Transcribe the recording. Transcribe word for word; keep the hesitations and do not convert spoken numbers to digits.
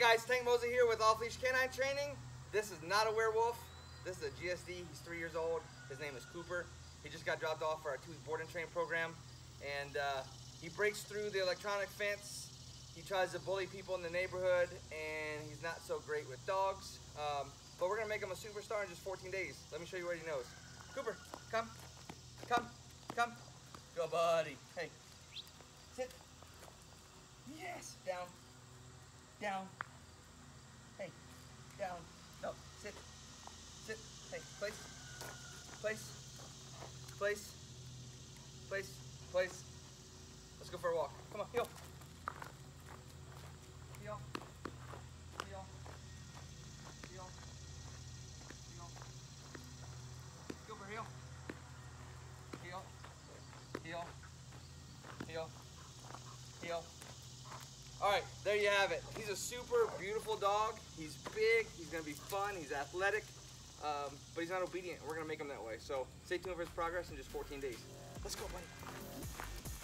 guys, Tank Mosley here with Off Leash Canine Training. This is not a werewolf. This is a G S D. He's three years old. His name is Cooper. He just got dropped off for our two-week board and train program, and uh, he breaks through the electronic fence. He tries to bully people in the neighborhood, and he's not so great with dogs. Um, but we're gonna make him a superstar in just fourteen days. Let me show you what he knows. Cooper, come, come, come. Go, buddy. Hey, sit. Yes, down, down. Hey, down. No, sit, sit. Hey, place, place, place, place, place. Let's go for a walk. Come on, heel. Heel. Heel. Heel. Heel. Go for heel. Heel. Heel. Heel. Heel. All right, there you have it. He's a super beautiful dog. He's big, he's gonna be fun, he's athletic, um, but he's not obedient. We're gonna make him that way. So stay tuned for his progress in just fourteen days. Let's go, buddy.